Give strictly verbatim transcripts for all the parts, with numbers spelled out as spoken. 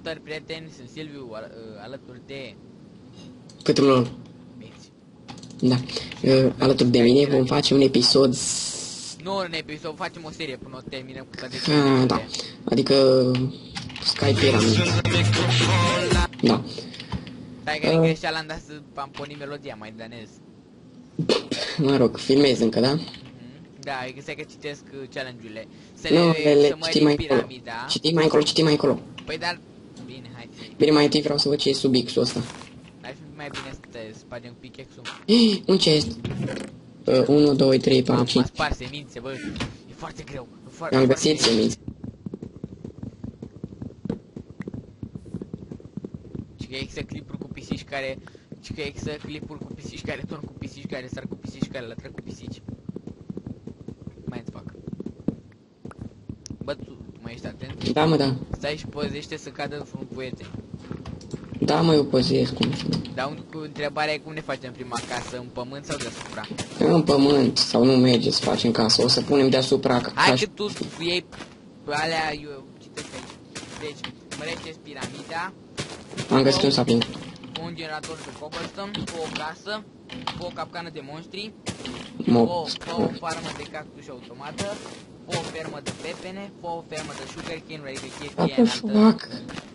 Salutări prieteni, sunt Silviu, al alături de... Cât lor? Da. Uh, alături de mine vom face un episod... Nu un episod, facem o serie până o terminăm cu toate uh, da. Adică... Sky Pyramid. Da. Stai că uh. greșeala am dat să am pornit melodia mai danez. Mă rog, filmez încă, da? Da, e că citesc challenge-urile. Să nu, le, le, să citim mai încolo. Citim mai încolo, citim mai încolo. Păi dar... Bine, hai fi. Bine, mai întâi vreau să văd ce e sub X-ul ăsta. Ar fi mai bine să te spargem cu pickaxe-ul. Un chest. Uh, unu, doi, trei, patru, cinci. Am spart semințe, bă. E foarte greu. E foarte, am foarte găsit semințe. Și că există clipuri cu pisici care... Și că există clipuri cu pisici care torn cu pisici, care sar cu pisici, care lătră cu pisici. Mai îți fac. Bă, tu, tu mai ești atent? Da, mă, da. Stai și păzește să cadă fruncuiete. Da, mă, eu păzesc, cum știu. Dar cu întrebarea e cum ne facem prima casă, în pământ sau deasupra? În pământ, sau nu merge să facem casă, o să punem deasupra. Ca hai că tu iei alea, eu citesc aici. Deci, mărește-ți piramida. Am găsit un sapling. Un generator de cobblestone, o casă, o capcană de monștri, Mo o, o farmă de cactus automată, o fermă de pepene, o fermă de sugarcane, adică chestia înaltă.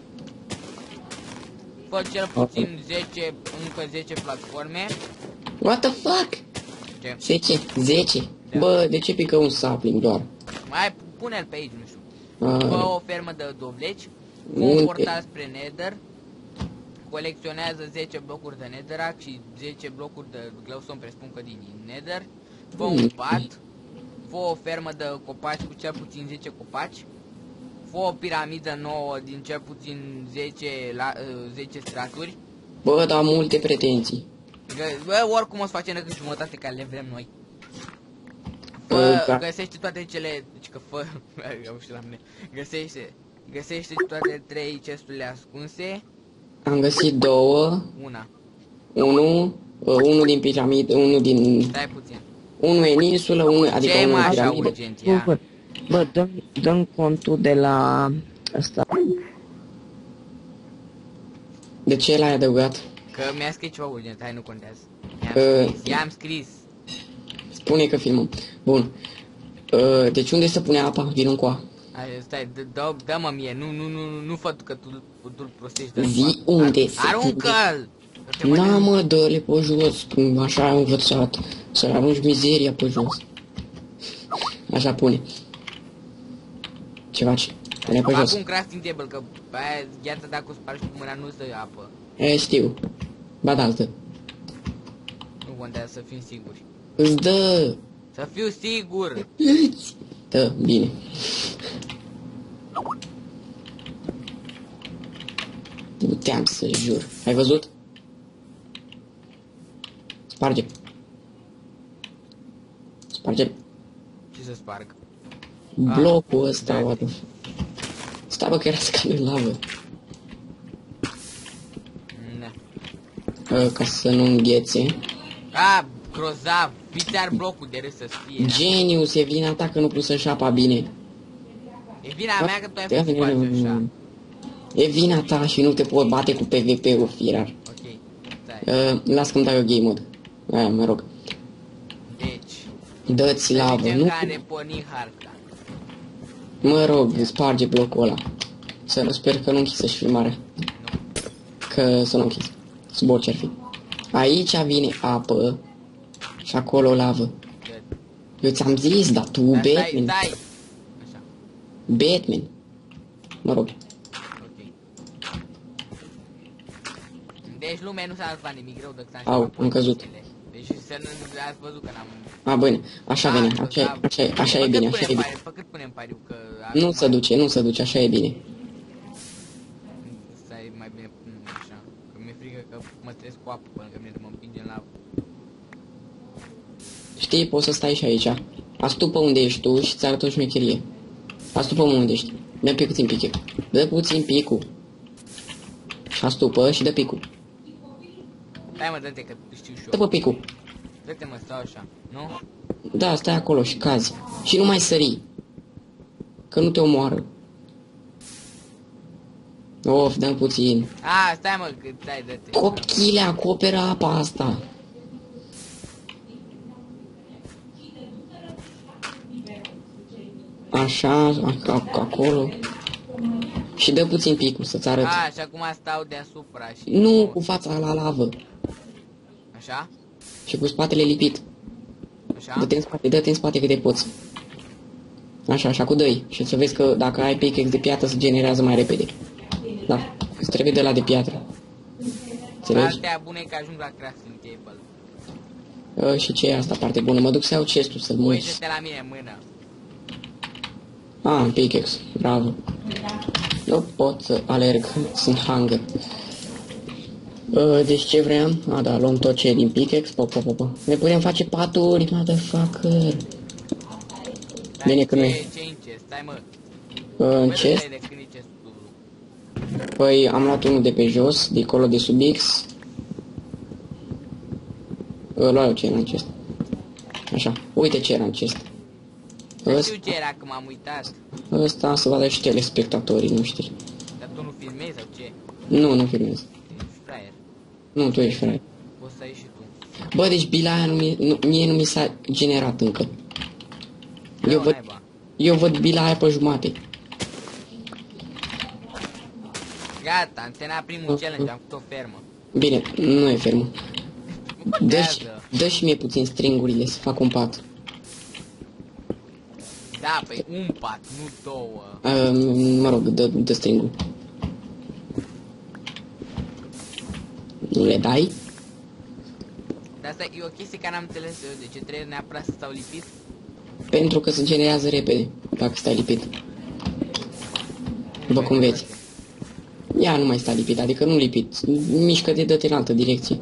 Fă cel puțin zece, încă zece platforme. What the fuck? Ce? zece? zece? Da. Bă, de ce pică un sapling doar? Mai pune-l pe aici, nu știu. Ah. Fă o fermă de dovleci, un portal spre Nether, colecționează zece blocuri de netherrack și zece blocuri de glowstone, presupun că din Nether. Fă un pat, fă o fermă de copaci cu cel puțin zece copaci, fă o piramidă nouă din cel puțin zece, la, zece straturi. Bă, dar multe pretenții. Bă, oricum o să facem încă jumătate care le vrem noi. Fă, uh, găsește toate cele, deci că fă, la mine. Găsește, găsește toate trei chesturile ascunse. Am găsit două. Una. Unu, uh, unul din piramidă, unul din... Stai puțin. Unul e în insulă, unul, adică ce unul în piramidă. Așa urgent, ia. Bă, bă dăm, dăm contul de la ăsta. De ce l-ai adăugat? Că mi-a scris ceva urgent, hai, nu contează. Uh, scris, i-am scris. Spune că filmăm. Bun. Uh, deci unde se pune apa? Vin încoa. Hai, stai, dă-mă mie, nu, nu, nu, nu fă că tu îl prostești. Zi unde se aruncă-l! Na, mă, dă-le pe jos, așa am învățat. Să arunci mizeria pe jos. Așa pune. Ce faci? Pune pe jos. Fac un crafting table, că aia, gheața dacă o spargi cu mâna nu-ți dă apă. E, știu. Ba da, altă. Nu contează, să fim siguri. Îți dă. Să fiu sigur! Dă, bine. Nu te-am să jur. Ai văzut? Sparge. Sparge. Ce să sparg? Blocul ăsta, what the fuck. Stai, bă, că era scanul în lavă. Ne. Ca să nu înghețe. A, grozav! Fiți-ar blocul de râs să fie. Genius, e vina ta că nu pus să-și apa bine. E vina mea că tu ai făcut spațiu așa. E vina ta și nu te pot bate cu P V P-ul, firar. Ok, stai. Uh, las că-mi dau eu game mode. Aia, mă rog. Deci. Dă-ți lavă, nu? Care porni harta. Mă rog, sparge blocul ăla. Să sper că nu închisă și filmarea. Nu. Că să nu închisă. Zbor ce-ar fi. Aici vine apă și acolo lavă. Eu ți-am zis, dar tu, dar Batman. stai, stai. Așa. Batman. Mă rog. Ok. Deci lumea nu s-a aflat nimic rău decât am Au, am căzut. Deci să nu ați văzut că n-am... A, bine, așa vine, așa, așa, așa e bine, așa e bine. Pe cât punem pariu că... Nu se duce, nu se duce, așa e bine. Stai mai bine, așa, că mi-e frică că mă trezesc cu apă până că mine mă împinge în lavă. Știi, poți să stai și aici. Astupă unde ești tu și ți arăt o șmecherie. Astupă unde ești. Dă pe puțin pic. Dă puțin picul. Și astupă și dă picul. Hai mă, dă-te că știu și eu. Dă pe picul. Dă-te mă, stau așa, nu? Da, stai acolo și cazi. Și nu mai sări. Că nu te omoară. Of, dăm puțin. A, stai mă, că stai, dă-te. Cochile, acoperă apa asta. Așa, ac acolo. Și dă puțin picul să-ți arăt. A, și acum stau deasupra și... Nu, cu fața la lavă. Așa? Și cu spatele lipit. Așa? Dă-te în spate, dă-te în spate cât de poți. Așa, așa, cu doi. Și să vezi că dacă ai pickaxe de piatră se generează mai repede. Da, îți trebuie de la de piatră. Înțelegi? Partea bună e că ajung la crafting table. Uh, și ce e asta parte bună? Mă duc să iau chestul să-l muci. Uite-te la mine în mână. Ah, pickaxe, bravo. Nu pot să alerg, sunt hunger. Uh, deci ce vreau? A, da, luăm tot ce e din pickaxe. Po, po, po, po. Ne putem face paturi, motherfucker. Bine că nu e. Ce în chest? Stai mă. Uh, în chest? De când e chestul? Păi am luat unul de pe jos, de acolo de sub X. Uh, luau eu ce era în chest. Așa, uite ce era în chest. Nu știu ce era, că m-am uitat. Ăsta să vadă și telespectatorii, nu știu. Dar tu nu filmezi sau ce? Nu, nu filmez. Ești fraier. Nu, tu ești fraier. Poți să ieși și tu. Bă, deci bila aia nu, mie, nu, mie nu mi s-a generat încă. Eu văd, naiba. eu văd bila aia pe jumate. Gata, antena primul challenge, am făcut o fermă. Bine, nu e fermă. Dă și, Contează. dă și mie puțin stringurile să fac un pat. Da, păi un pat, nu două. Uh, mă rog, dă, dă stringul. Nu le dai? Dar asta e o chestie care n-am înțeles eu, de ce trebuie neapărat să stau lipit? Pentru că se generează repede, dacă stai lipit. După cum vezi. Ia nu mai sta lipit, adică nu lipit. Mișcă-te, dă-te în altă direcție.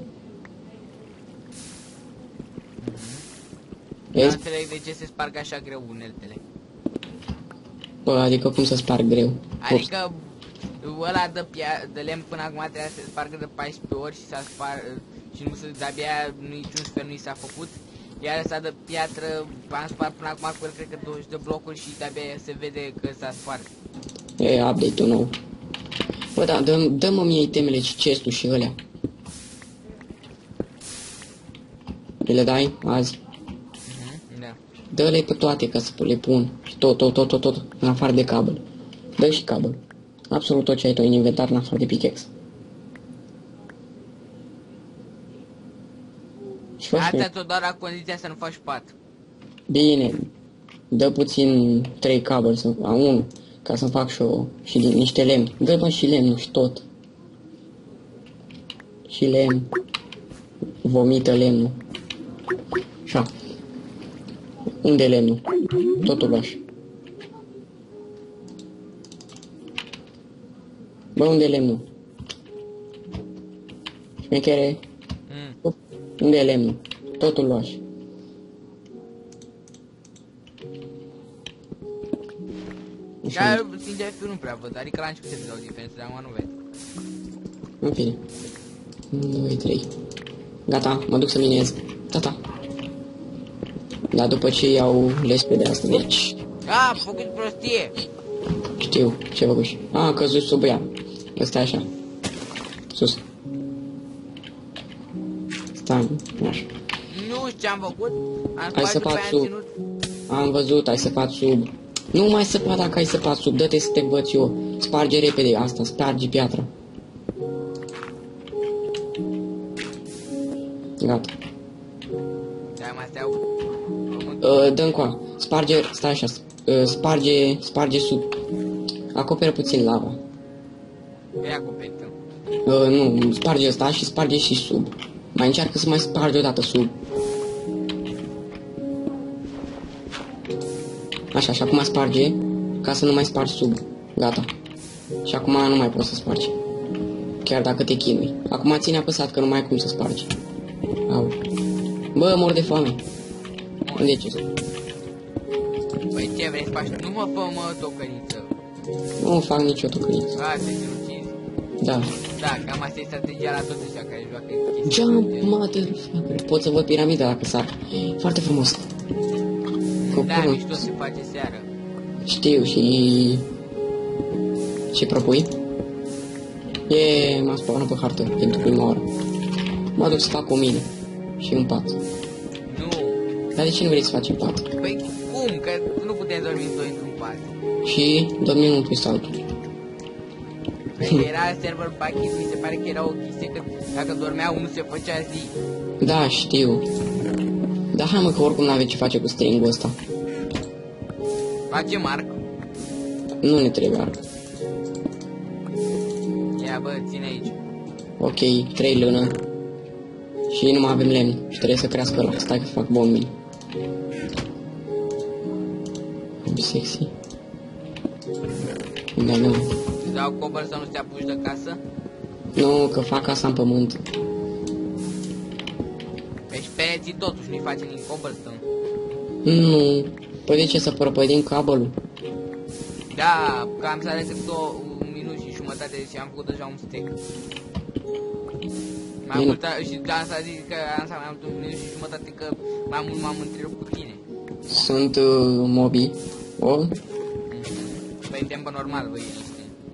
Nu Vezi? înțeleg de ce se sparg așa greu uneltele. Bă, adică cum să sparg greu? Adică ăla de, pia- de lemn până acum trebuia să se spargă de paisprezece ori și s-a spart și nu se, de-abia niciun sfert nu i s-a făcut. Iar ăsta de piatră am spart până acum cu el cred că douăzeci de blocuri și de-abia se vede că s-a spart. E update-ul nou. Bă, da, dă-mi dă mie itemele și chest-ul și ălea. Le dai azi? Mhm, da. Dă-le pe toate ca să le pun. Și tot, tot, tot, tot, tot, în afară de cabel. Dă și cabel. Absolut tot ce ai tu în inventar în afară de pickaxe. Și faci Asta mie. ți-o doar la condiția să nu faci pat. Bine. Dă puțin trei cabel, să, a unu, ca să fac și, o, și din niște lemn. Dă mă și lemnul și tot. Și lemn. Vomită lemnul. Așa. Unde e lemnul? Totul lași. Bă, unde e lemnul? Șmechere. Mm. Unde e lemnul? Totul lași. Dar, sincer, eu nu prea văd, adică la început se vedea o diferență, dar acum nu văd. În fine. unu, doi, trei. Gata, mă duc să minez. Gata. Dar după ce iau lespe de asta, deci... A, am făcut prostie! Știu ce făcut. A, a căzut sub ea. Ăsta e așa. Sus. Stai, așa. Nu știu ce am făcut, am Ai spart după săpat aia am sub. ținut. Am văzut, ai săpat sub. Nu mai săpa dacă ai săpat sub. Dă-te să te învăț eu. Sparge repede asta, sparge piatra. Gata. Da, mai steau. Uh, dă încoa. Sparge, stai așa. Uh, sparge, sparge sub. Acoperă puțin lava. E acoperită. Uh, nu, sparge ăsta și sparge și sub. Mai încearcă să mai sparge odată sub. Așa, și acum sparge, ca să nu mai spargi sub. Gata. Și acum nu mai poți să spargi. Chiar dacă te chinui. Acum ține apăsat, că nu mai ai cum să spargi. Au. Bă, mor de foame. Unde e ce? Păi ce vrei să faci? Nu mă fă, mă, tocăniță. Nu fac nicio tocăniță. A, te sinucizi. Da. Da, cam asta e strategia la toți ăștia care joacă chestii. Jump, motherfucker. Pot să văd piramida dacă sar. Foarte frumos. Cu Da, până- mișto se face seară. Știu și... Ce propui? E, m-a spawnat pe hartă pentru prima oară. Mă duc să fac o mină. Și un pat. Nu. Dar de ce nu vrei să facem pat? Păi cum? Că nu putem dormi doi într-un pat. Și dormim unul peste altul. Păi era server package, mi se pare că era o chestie că dacă dormea unul se făcea zi. Da, știu. Dar hai mă că oricum n-avem ce face cu string-ul ăsta. Facem arc. Nu ne trebuie arc. Ia bă, ține aici. Ok, trei lână. Și nu mai avem lemn. Și trebuie să crească ăla. Stai că fac bombi. Sexy. Unde avem? Îți dau cover să nu te apuci de casă? Nu, că fac casa în pământ. Deci pereții totuși nu-i facem din cobblestone. Nu. Păi de ce să prăpădim cabelul? Da, că am să ales două, un minut și jumătate și am făcut deja un stack. Mai Bine. mult, și am să zic că am să mai mult un minut și jumătate că mai mult m-am întrerupt cu tine. Sunt uh, mobii. O? Păi în tempă normal, băi, este.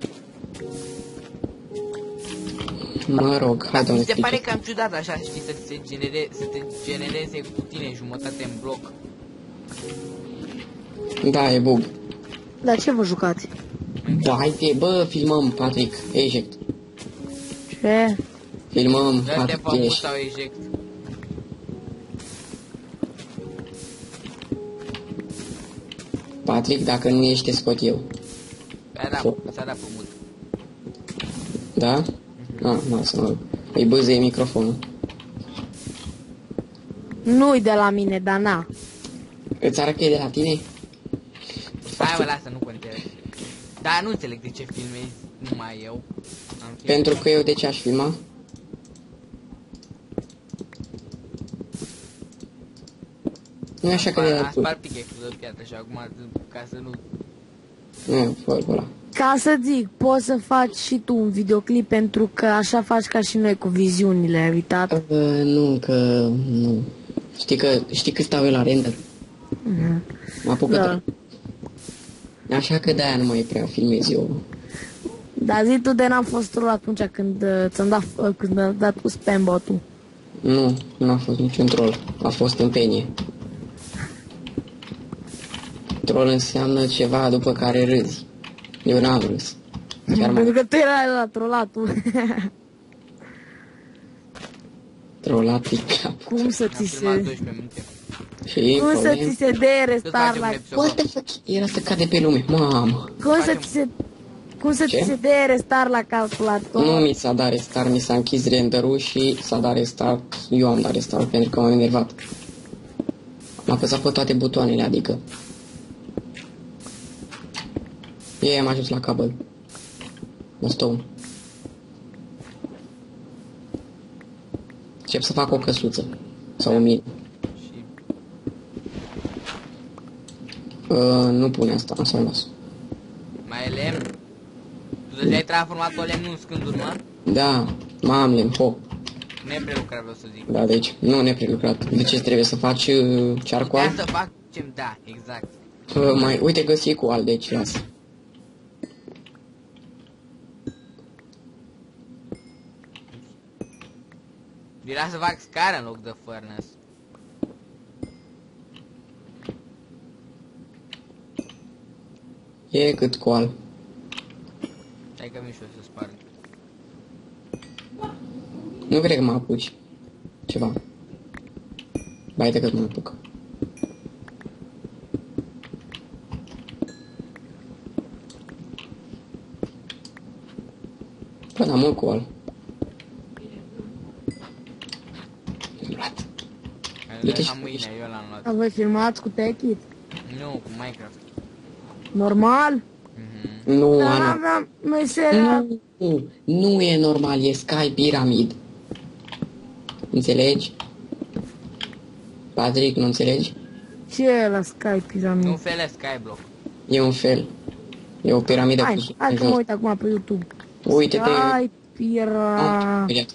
Mă rog, hai Mi doamne. se pare că am ciudat așa, știi, să, se genere, să te genereze cu tine jumătate în bloc. Da, e bug. Dar ce vă jucați? Da, hai te, bă, filmăm, Patrick, eject. Ce? Filmăm, Dă-te Patrick, pe ești. sau eject. Patrick, dacă nu ești, te scot eu. Da, da, s-a dat pe mut. Da? Ah, nu, să mă... Îi bâzăie microfonul. Nu-i de la mine, dar na. Îți arăt că e de la tine? Hai mă, lasă, nu contează. Dar nu înțeleg de ce filmezi numai eu. Am filmat. Pentru că eu de ce aș filma? Nu e așa că de la Am tu. spart pickaxe-ul de piatră și acum, ca să nu... Nu, fă ăla. Ca să zic, poți să faci și tu un videoclip pentru că așa faci ca și noi cu viziunile, ai uitat? Uh, nu, că... nu. Știi că, știi că stau eu la render? Mhm. Mă apucă Da. da. Așa că de-aia nu mai prea filmez eu. Dar zi tu de n-am fost troll atunci când uh, ți-am dat, uh, când am dat cu spam bot-ul. Nu, nu a fost niciun troll. A fost tâmpenie. Troll înseamnă ceva după care râzi. Eu n-am râs. Chiar Pentru mai că tu erai la trollatul. trollat pe cap. Cum să Am ți filmat se... doisprezece minute. Și Cum să problem? ți se dea Să restart facem la... un episod. What the fuck? Era să cade pe lume. Mamă. Cum să Facem- ți se... Cum să Ce? ți se dea restart la calculator? Nu mi s-a dat restart, mi s-a închis renderul și s-a dat restart. Eu am dat restart pentru că m-am enervat. M-a apăsat pe toate butoanele, adică. Ei, am ajuns la cabel. La stone. Încep să fac o căsuță. Sau o mine. Și Uh, nu pune asta, am să o las. mai e lemn. Tu deja ai transformat o lemn în scânduri, mă? Da, m-am lemn, ho. Neprelucrat, vreau să zic. Da, deci, nu neprelucrat. De ce trebuie să faci uh, cearcoal? Putea să facem, da, exact. Uh, mai, uite, găsi cu al, deci, lasă. Era să fac scară în loc de furnace. E cât coal. Stai că mișo să sparg. Nu cred că mă apuci. Ceva. Bai de cât mă apuc. Păi da, mult coal. Luat. Du-te și Am mâine, eu l-am luat. Dar voi filmați cu Techit? Nu, cu Minecraft. Normal? Mhm. Nu, Dar Ana. n-aveam meseria. Nu, nu e normal, e Sky Pyramid. Înțelegi? Patrick, nu înțelegi? Ce e la Sky Nu Pyramid? fele Skyblock. E un fel. E o piramidă cu Hai, sus hai în că mă jos. uit acum pe YouTube. Uite-te. Sky Pyramid. Imediat.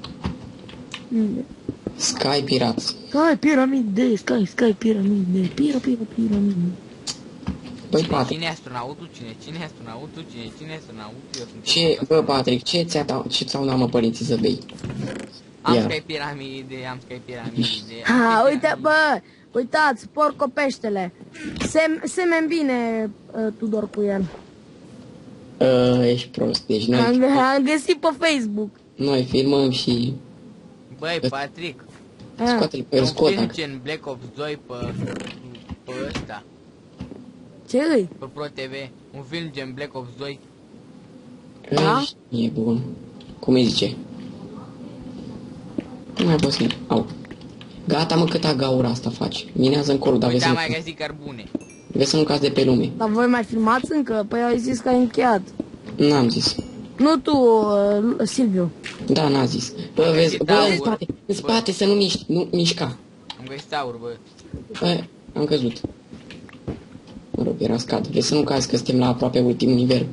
Sky Pirates. Sky Pyramid de, Sky, Sky Pyramid de, Pira, Pira, Pyramid. Păi, Cine, Patrick. cine e astronautul? Cine? Cine e astronautul? Cine? Cine e astronautul? Eu sunt Ce, bă, Patrick, ce ți-a ce ți-au dat, mă, părinții să bei? Am Ia. Sky Piramide, am Sky Piramide. am Ha, Sky uite, Piramide. bă, uitați, porcopeștele. Sem semen bine, uh, Tudor, cu el. Uh, ești prost, deci noi, Am, am găsit pe Facebook. noi filmăm și Băi, Patrick, Ah. scoate-l pe un scot. film gen Black Ops doi pe, pe ăsta, Ce îi? pe Pro T V. Un film gen Black Ops doi. Da? E bun. Cum îi zice? Nu mai pot să Au. Gata, mă, câta gaură asta faci. Minează încolo, dar vezi Uite, să, am nu, mai găsit cărbune. vezi să nu cazi de pe lume. Dar voi mai filmați încă? Păi ai zis că ai încheiat. N-am zis. Nu tu, uh, Silviu. Da, n-a zis. Bă, vezi, bă, Da, în bă. spate, în spate, să nu miști, nu mișca. Am găsit aur, bă. Bă, am căzut. Mă rog, era scad. Vezi să nu cazi că suntem la aproape ultimul nivel.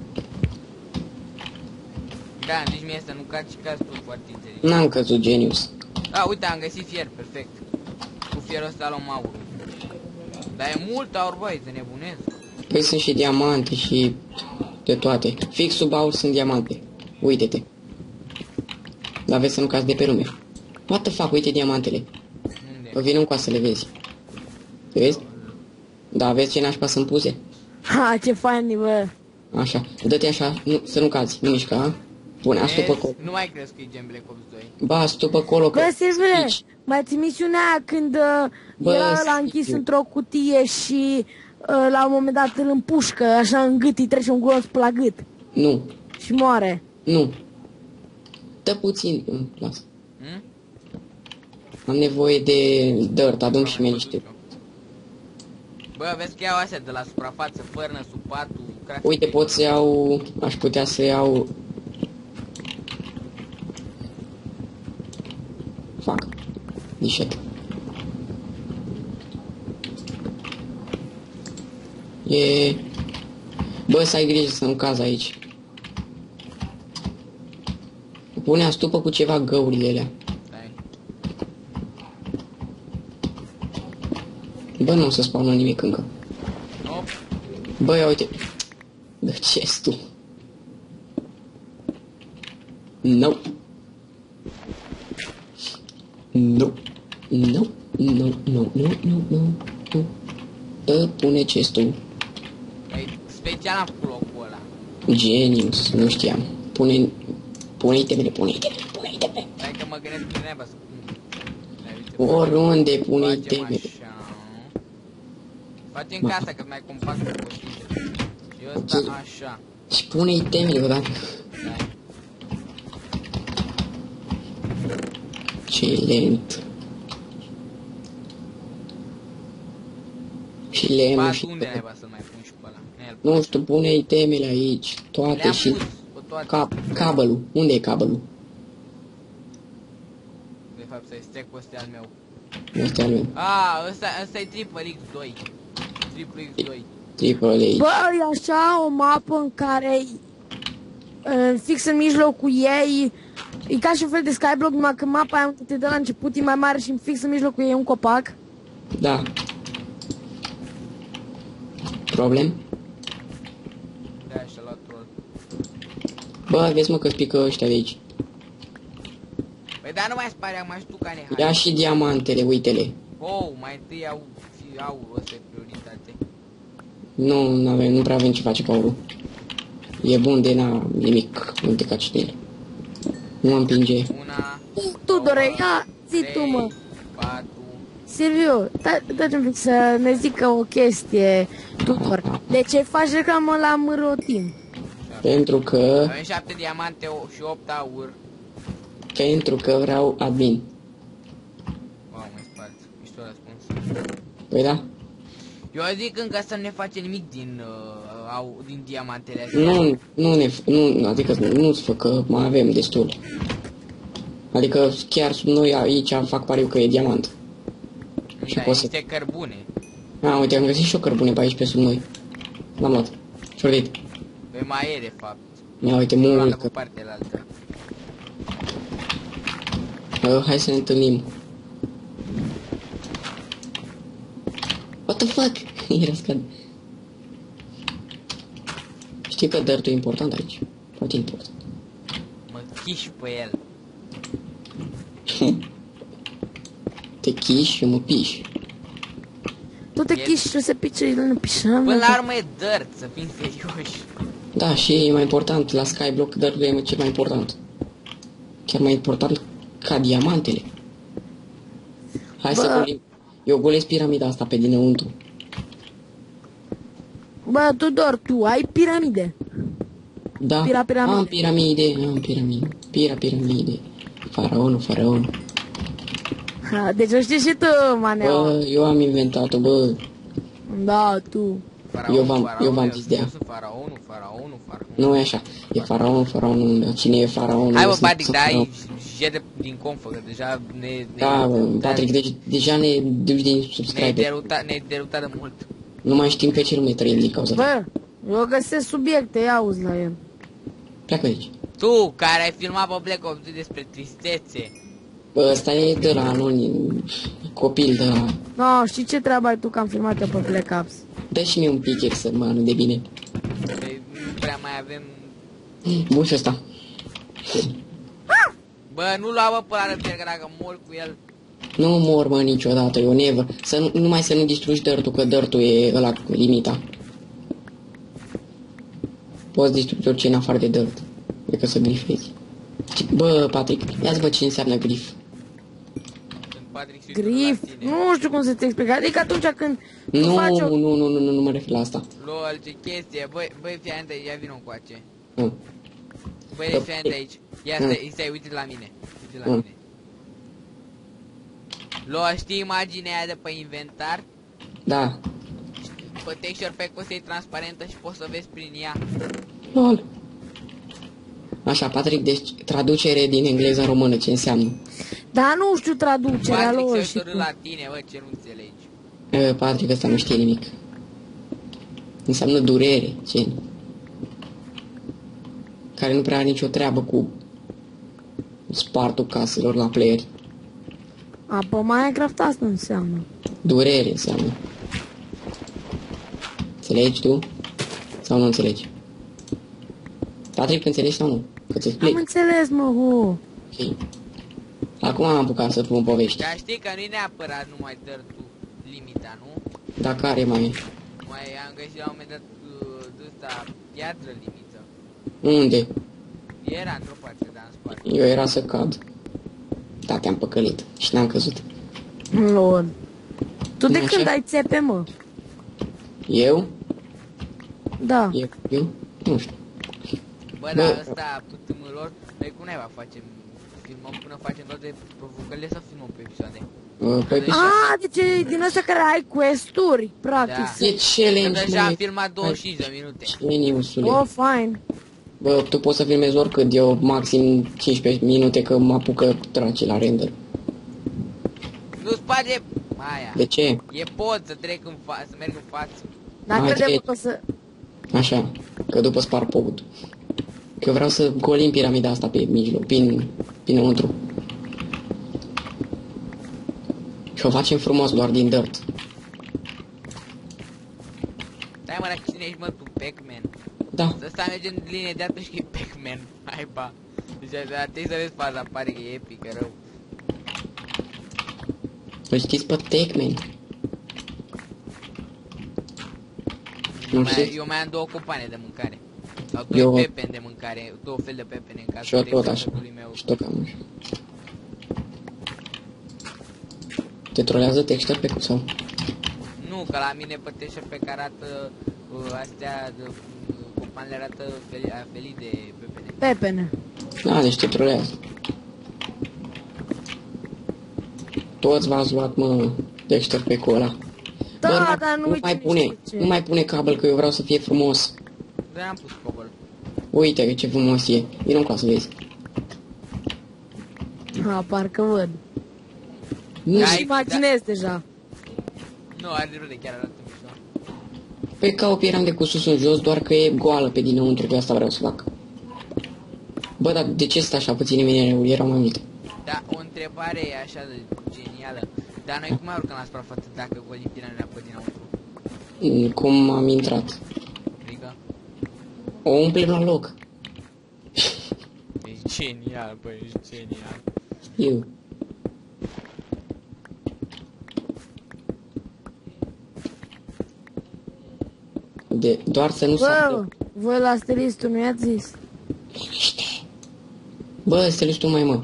Da, nici mie să nu cad și caz tot foarte inteligent. N-am căzut, genius. A, uite, am găsit fier, perfect. Cu fierul ăsta luăm aurul. Dar e mult aur, băi, să nebunesc. Păi sunt și diamante și de toate. Fix sub aur sunt diamante. Uite-te. Dar vezi să nu cazi de pe lume. What the fuck, uite diamantele. Unde? Vino încoa să le vezi. Vezi? Da, vezi ce nașpa sunt puse? Ha, ce fain, bă. Așa. Dă-te așa, nu, să nu cazi, nu mișca, a? Bune, astu pe acolo. Vezi? Nu mai crezi că e gen Black Ops doi. Ba, astu pe acolo. că- Bă, Silvule, Aici. mai ții misiunea aia când uh, Bă, era ăla închis Silviu. într-o cutie și uh, la un moment dat îl împușcă, așa în gât, îi trece un gros pe la gât Nu, și moare. nu. Dă puțin, mm, lasă. Hm? Am nevoie de dirt, adum și mie niște. Bă, vezi că iau astea de la suprafață, fărnă, supatul, craft. Uite, pot să iau, aș putea să iau... Fac. Nișet. E... Bă, să ai grijă să nu cazi aici. Pune astupă cu ceva găurile alea. Stai. Bă, nu o să spawnă nimic încă. Op. Bă, ia uite. De ce tu? No. No. No. No, no, no, no, no, no. Bă, pune chestul. Păi, special am făcut locul ăla. Genius, nu știam. Pune... Pune itemele, pune itemele, pune itemele. Stai că mă gândesc că neba să pun. Hai, uite, Oriunde pune facem itemele. așa. Facem casa cât mai compact posibil. Și ăsta așa. Și pune itemele odată. Stai. Ce lent. Și lemnul Pat, și... unde neba să-l mai pun și pe ăla? Ne-l Nu știu, pune itemele aici, toate Le-am și... pus pe toate. Cap, cabelul. Unde e cabelul? De fapt, să-i stack-ul ăsta al meu. Ăsta e al meu. A, ăsta, ăsta e Triple X doi. Triple X doi. Triple aici. Bă, e așa o mapă în care uh, fix în mijlocul ei e ca și un fel de skyblock, numai că mapa aia unde te dă la început e mai mare și fix în mijlocul ei e un copac. Da. Problem? Da, și-a luat troll. Bă, vezi mă că pică ăștia de aici. Păi dar nu mai spare, mai tu ca nehai. Ia și diamantele, uite-le. Oh, mai întâi au, și aurul ăsta e prioritate. Nu, nu avem, nu prea avem ce face cu aurul. E bun de n-a nimic, nu te caci de el. Nu mă împinge. Una, Tudore, ia, zi tu, mă. patru. Silviu, dă-te un pic să ne zică o chestie, Tudor. De ce faci reclamă la Mărotin? Pentru că, Avem șapte diamante o- și opt aur. pentru că vreau admin. Wow, mai spart. Mișto răspuns. Păi da? Eu zic încă să nu ne face nimic din, uh, au, din diamantele astea. Nu, nu ne, nu, adică nu-ți fă că mai avem destul. Adică chiar sub noi aici fac pariu că e diamant. și Da, poți să- niște cărbune. A, uite, am găsit și o cărbune pe aici pe sub noi. L-am luat. Și-o Pe mai e de fapt. Ia uite, Luată mult pe că... partea la altă. Uh, hai să ne întâlnim. What the fuck? Era scad. Știi că dirt-ul e important aici. Foarte important. Mă chiși pe el. Te chiși și mă piși. Tu te E- chiși și se pice, el nu pișăm. Până la urmă e dirt, să fim serioși. Da, și e mai important. La Skyblock dirt-ul e cel mai important. Chiar mai important ca diamantele. Hai Bă. să golim. Eu golesc piramida asta pe dinăuntru. Bă, Tudor, tu ai piramide. Da, Pira piramide. am piramide, am piramide. Pira piramide. Faraonul, faraonul. Ha, deci o știi și tu, maneo. Bă, eu am inventat-o, bă. Da, tu. Faraon, Eu v-am- faraon, eu v-am eu zis de ea. sunt faraonul, faraonul, faraonul. Nu e așa. E faraon, faraonul. Cine e faraonul? Hai Eu bă, sunt Patrick, faraon. dai jet de, din confă, că deja ne... ne Da, bă, Patrick, deci, deja ne duci din Ne-ai subscribe. derutat, ne-ai derutat de mult. Nu mai știm pe ce lume trăim din cauza ta. Bă, eu găsesc subiecte, ia auzi la el. Pleacă de aici. Tu, care ai filmat pe Black Ops doi despre tristețe. Bă, ăsta e de la anul, copil de la... No, știi ce treabă ai tu că am filmat eu pe Black Ops? Dă și mie un pic să mă de bine. Păi, nu prea mai avem... Bușul ăsta. Bă, nu lua bă pe la răbdare, că dacă mor cu el... Nu mor, mă, niciodată, eu never. Să nu, numai să nu distrugi dirt-ul, că dirt-ul e ăla cu limita. Poți distruge orice în afară de dirt. E că să grifezi. Bă, Patrick, ia-ți bă ce înseamnă grif. Sunt Patrick și Grif, la tine. nu știu cum să te explic. Adică atunci când tu Nu, faci o... nu, nu, nu, nu, nu mă refer la asta. Lol, ce chestie, băi, băi, fii atent, ia vină încoace. Nu. Băi, Bă, fii atent aici. Ia Mm. stai, stai, uite la mine. Uite la Mm. mine. Lol, știi imaginea aia de pe inventar? Da. Pe texture pack o să e transparentă și poți să vezi prin ea. Lol. Așa, Patrick, deci traducere din engleză în română, ce înseamnă? Dar nu știu traducerea Patrick lor se și uită tu. la tine, bă, ce nu înțelegi. E, Patrick ăsta nu știe nimic. Înseamnă durere, ce? Care nu prea are nicio treabă cu spartul caselor la playeri. A, pe Minecraft asta înseamnă. Durere înseamnă. Înțelegi tu? Sau nu înțelegi? Patrick, înțelegi sau nu? Că-ți Am explic. înțeles, mă, hu. Ok. Acum am apucat să pun povești. Dar știi că nu e neapărat numai dă tu limita, nu? Dar care mai e? Mai am găsit la un moment dat uh, de ăsta piatră limită. Unde? Era într-o parte, dar în spate. Eu era să cad. Da, te-am păcălit și n-am căzut. Lol. Tu de Nu când așa? ai țepe, mă? Eu? Da. Eu? Eu? Nu știu. Bă, Bă. dar ăsta, putâmălor, noi cum naiba facem? Filmăm până facem toate provocările sau filmăm pe episoade? Uh, Păi, Deci- A, deci e din ăsta care ai quest-uri, practic. Da. e Că challenge, deja am măi. filmat douăzeci și cinci de minute. Geniusule. Oh, fine. Bă, tu poți să filmezi oricât, eu maxim cincisprezece minute că mă apucă trace la render. Nu spate, Maia. De ce? E pod să trec în față, să merg în față. Dar Hai, credem treci. că o să... Așa, că după spar podul. Că eu vreau să golim piramida asta pe mijloc, prin, pinăuntru. Și o facem frumos doar din dirt. Stai mă, dacă cine ești mă, tu, Pac-Man. Da, Să stai mergem în linie dreaptă și că e Pac-Man. Hai ba. Deci ar trebui să vezi faza, pare că e epică rău. îl știți pe Techman. Eu Nu mai, știți? eu mai am două copane de mâncare. Sau doi Eu- pepeni de mâncare, două fel de pepene în Și eu cazul tot așa. textului meu. Și tot cam așa. Te trolează texture pe cum sau? Nu, că la mine pe texture pe care arată uh, astea de uh, copanele arată fel, a felii de pepene. Pepene. Da, deci te trolează. Toți v-ați luat, mă, texture pe cu ăla. Da, Bă, dar nu nu uite mai nici pune, ce. nu mai pune cabel că eu vreau să fie frumos. Dar am pus cobol. Uite ce frumos e. Vino încoa să vezi. Ha, parcă văd. Nu, Da, da, Și imaginez deja. Nu, are dreptate, chiar arată mișto. pe ca o piramidă cu sus în jos, doar că e goală pe dinăuntru, că asta vreau să fac. Bă, dar de ce sunt așa puține minereuri? Erau mai multe. Da, o întrebare e așa de genială. Dar noi cum mai urcăm la suprafață dacă golim piramida pe dinăuntru? Mm, Cum am intrat? Adică? O umplem la loc. Ești genial, băi, ești genial. Eu. De, doar să nu Bă, sare. voi la stelistul nu i-ați zis? Liniște. Bă, Stelistul mai mă.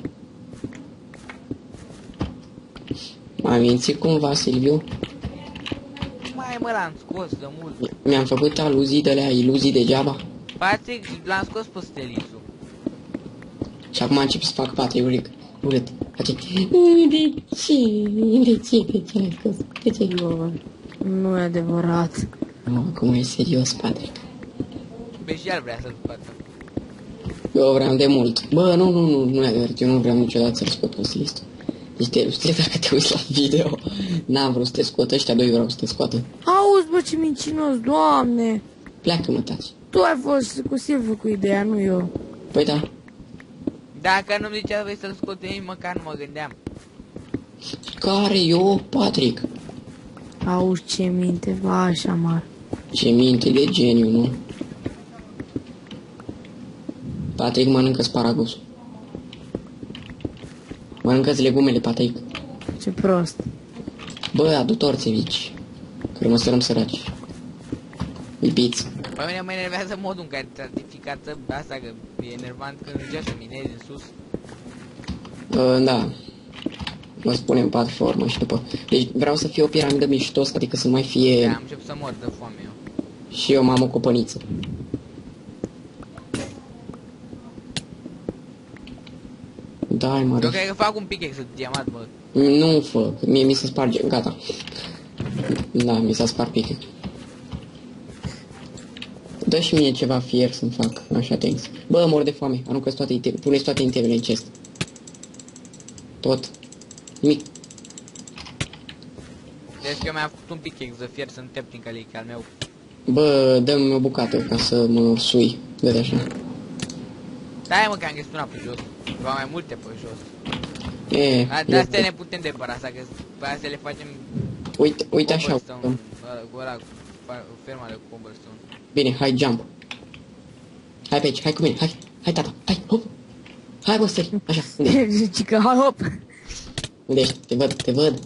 M-a mințit cumva, Silviu? Mai mă, l-am scos de mult. Mi-am făcut aluzii de alea, iluzii degeaba. Patrick, l-am scos pe Stelisu. Și acum încep să fac patriuric. Urât. Face... De ce? De ce? De ce ai scos? De ce? Bă, nu e adevărat. Nu, acum e serios, Patrick. Bă, și el vrea să-l facă. Eu vreau de mult. Bă, nu, nu, nu, nu e adevărat. Eu nu vreau niciodată să-l scot pe Stelistul. Deci, te, știi, dacă te uiți la video, n-am vrut să te scot, ăștia doi vreau să te scoată. Auzi, bă, ce mincinos, Doamne! Pleacă-mă, taci. Tu ai fost cu Silviu cu ideea, nu eu. Păi da. Dacă nu-mi zicea voi să-l scotem, măcar nu mă gândeam. Care eu, Patrick? Auzi, ce minte, va, așa mare. Ce minte de geniu, nu? Patrick, mănâncă sparagusul. Mănâncă-ți legumele, Patrick. Ce prost. Bă, adu torțe mici. Că rămăsărăm săraci. Ipiți. Pe mine mă enervează modul în care certificată asta, că e enervant când mergea să minezi în sus. Uh, da. Mă spunem pat formă și după. Deci vreau să fie o piramidă miștos, adică să mai fie... Da, am început să mor de foame eu. Și eu m-am o copăniță. Dai, mă. Eu cred că fac un pickaxe de diamant, bă. Nu fă, mie mi se sparge, gata. Da, mi s-a spart pică. Dă și mie ceva fier să-mi fac, așa, thanks. Bă, mor de foame, aruncă-ți toate itemele, puneți toate itemele în chest. Tot. Nimic. Deci că eu mi-am făcut un pickaxe de fier să nu te prin calic al meu. Bă, dă-mi o bucată ca să mă sui, de așa. Da, mă, că am găsit una pe jos. Vreau mai multe pe jos. E, Da, de astea ne putem depăra, asta că pe astea le facem uite, uite așa. cobblestone, cu ăla, cu ferma de cobblestone. Bine, hai jump. Hai pe aici, hai cu mine, hai, hai tata, hai, hop. Hai bă, stai, așa, unde ești? Zici că, hai, hop. Unde ești? Te văd, te văd.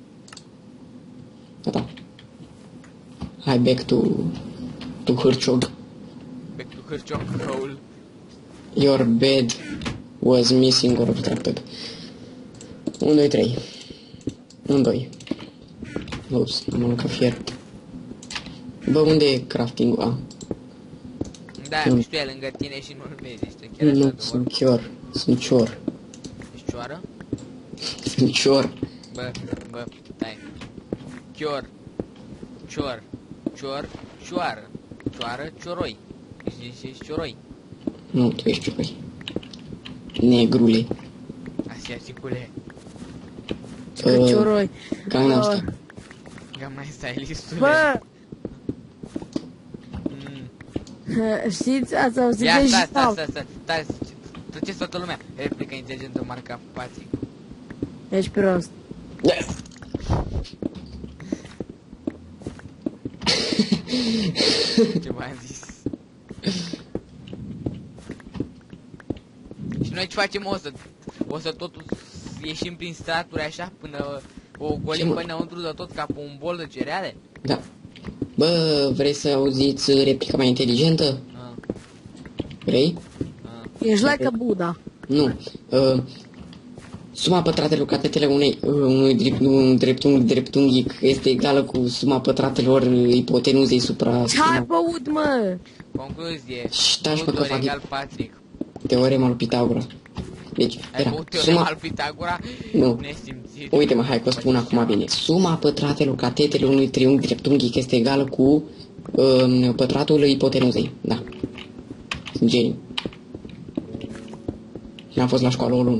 Gata. Hai back to, to Hârciog. Back to Hârciog Roll. Your bed was missing or obstructed. unu, doi, trei. unu, doi. Ups, am mâncat fier. Bă, unde e crafting-ul? A. Da, Nu. mișto e lângă tine și nu-l vezi, este chiar așa Nu, de sunt chior. Sunt cior. Ești cioară? Sunt cior. Bă, bă, stai. Chior. Cior. Cior. Cioară. Cioară, cioroi. Ești, ești cioroi. Nu, tu ești cioroi. Negrule. Asiaticule. Uh, Cioroi. Cam asta. Că mai stai listule. Bă, Mm. știți, ați auzit Ia, de stai, stai, Jitau. stai, stai, stai, treceți toată lumea. Replică inteligentă marca Patrick. Ești prost. Ce v-am zis? Și noi ce facem? O să, o să tot ieșim prin straturi așa până o golim mă? până înăuntru de tot ca pe un bol de cereale? Da. Bă, vrei să auziți replica mai inteligentă? Ah, Vrei? ah. Ești like a Buddha. Nu. Uh, suma pătratelor catetele unei, uh, unui drept, un dreptunghi dreptunghic este egală cu suma pătratelor ipotenuzei supra... Ce ai băut, mă? Concluzie. Stai, unu, mă, că doi fac egal Patrick. teorema lui Pitagora. Deci, Ai era băut teorema suma... al Pitagora? Nu. Nesimțit. Uite-mă, hai că o spun acum bine. Suma pătratelor catetele unui triunghi dreptunghic este egală cu uh, pătratul ipotenuzei. Da. Sunt geniu. N-am fost la școală o lună.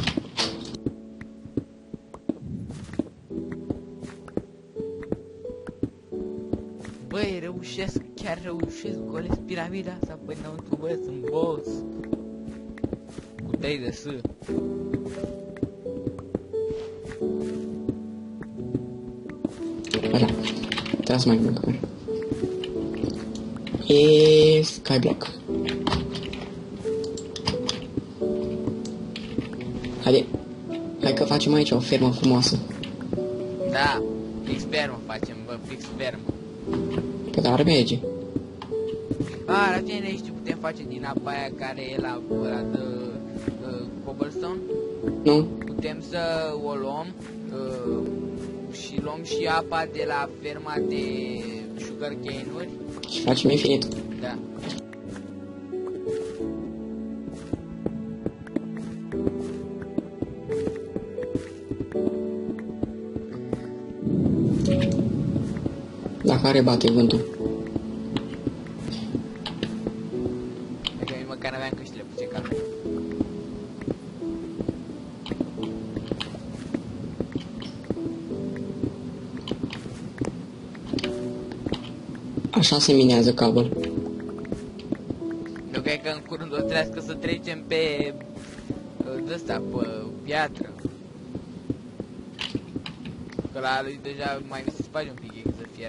Băi, reușesc, chiar reușesc, golesc piramida asta până înăuntru, bă, sunt boss. Cu trei de S. Așa. Trebuie să mai mâncă. E Skyblock. Haide. Hai că facem aici o fermă frumoasă. Da, fix fermă facem, bă, fix fermă. Că dar merge. A, la tine știi, putem face din apa aia care e la ăla de uh, cobblestone. Nu? Putem să o luăm uh, și luăm și apa de la ferma de sugarcane-uri. Și facem infinit. Da. La care bate vântul. Dacă nici măcar n-aveam căștile puțin calme. Așa se minează cabel. Eu cred că în curând o trească să trecem pe uh, de-asta, pe piatră. Că la lui deja mai mi se sparge un pic să fier.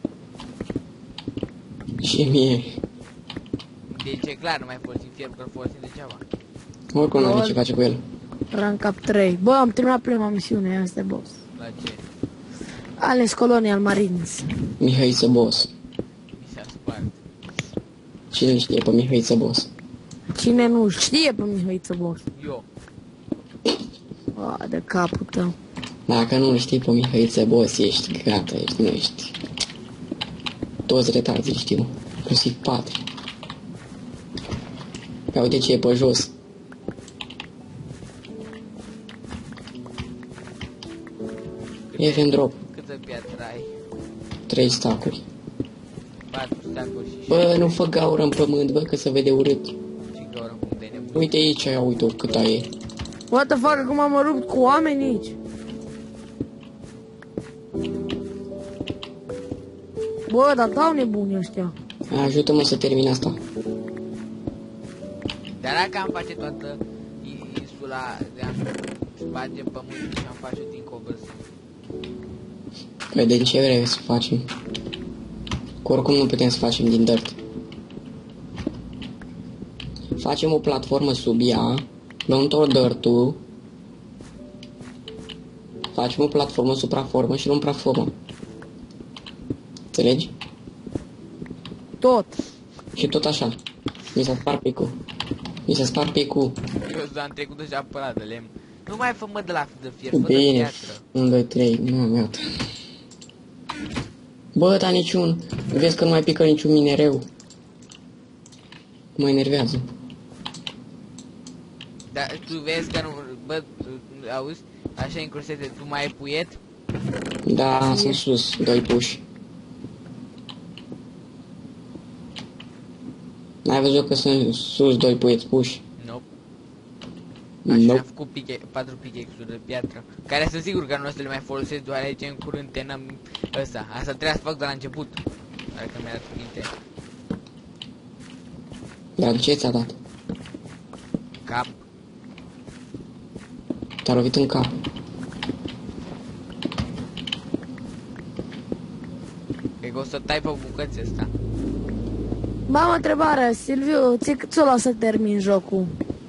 Și mie. Deci e clar, nu mai folosim fierul, că îl folosim degeaba. Oricum nu are ce face cu el. Rank up trei. Bă, am terminat prima misiune, asta e boss. La ce? Ales Colonial Marines. Mihăiță boss. Mi s-a spart. Cine îl știe pe Mihăiță boss? Cine nu știe pe Mihăiță boss? Eu. Ah, A, de capul tău. Dacă nu îl știi pe Mihăiță boss, ești gata, ești, nu ești. Toți retarzi știu, inclusiv Patri. Ia uite ce e pe jos. E drop. Câtă piatră ai? Trei stacuri. patru stacuri și Bă, nu fă gaură în pământ, bă, că se vede urât. și gaură cum de nebun. Uite aici, ia uite cât ai. What the fuck, acum am rupt cu oameni aici. Bă, dar dau nebuni ăștia. Ajută-mă să termin asta. Dar dacă am face toată insula, de-am sparge pământul și am face din cobblestone. Păi de ce vrei să facem? Că oricum nu putem să facem din dirt. Facem o platformă sub ea, luăm tot dirt-ul, facem o platformă supraformă și luăm platformă. Înțelegi? Tot. Și tot așa. Mi s-a spart picul. Mi s-a spart picul. Eu am trecut deja pe ăla de lemn. Nu mai fă mă de la de fier, fă de Bine. piatră. unu, doi, trei. Nu, gata. Bă, dar niciun... Vezi că nu mai pică niciun minereu. Mă enervează. Dar tu vezi că nu, bă, auzi, așa încrusete, tu mai ai puiet? Da, sunt sus. Doi puși. N-ai văzut că sunt sus doi puieți puși? Nope. Așa Nope. am făcut piche, patru pickaxe-uri de piatră, care sunt sigur că nu o să le mai folosesc, deoarece în curând terminăm ăsta. Asta trebuia să fac de la început. Dacă mi-a dat minte. Dar ce ți-a dat? Cap. Te-a lovit în cap. Cred că o să tai pe bucăți ăsta. Bă, am o întrebare, Silviu, ție cât ți-o lua să termin jocul?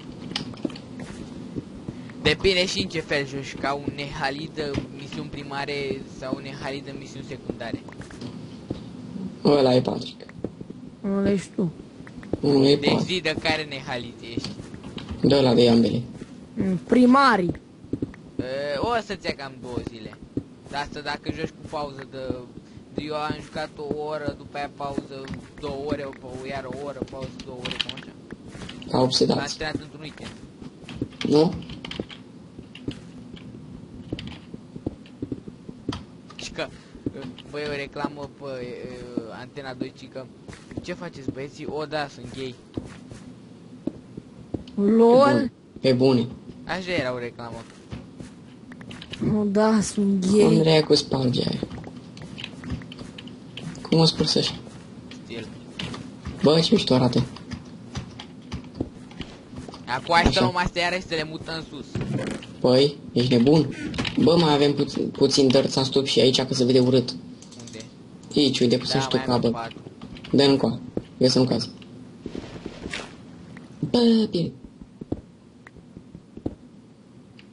Depinde și în ce fel joci, ca un nehalid de misiuni primare sau un nehalid de misiuni secundare. Ăla e Patrick. Nu le știu tu. Unul e Deci Patrick. zi de care nehalid ești. De ăla de ambele. Mm, Primarii. E, o să-ți ia cam două zile. Dar asta dacă joci cu pauză de... Eu am jucat o oră, după aia pauză două ore, o, iar o oră, pauză două ore, cam așa. Ca L-am obsedați. terminat într-un weekend. Nu? Și că, băi, o reclamă pe uh, Antena doi, ci că ce faceți băieții? O, da, sunt gay. LOL. Pe bune. Așa era o reclamă. Nu, da, sunt gay. Andreea cu spalge aia. Cum o spui așa? Stil. Bă, ce mișto arată. Acum așteptăm Așa. numai să iarăși să le mutăm în sus. Păi, ești nebun? Bă, mai avem puțin, puțin dirt să stup și aici, că se vede urât. Unde? Aici, uite, pus Da, și tu mai avem cabel. patru. Dă-l încoa. Eu să nu caz. Bă, bine.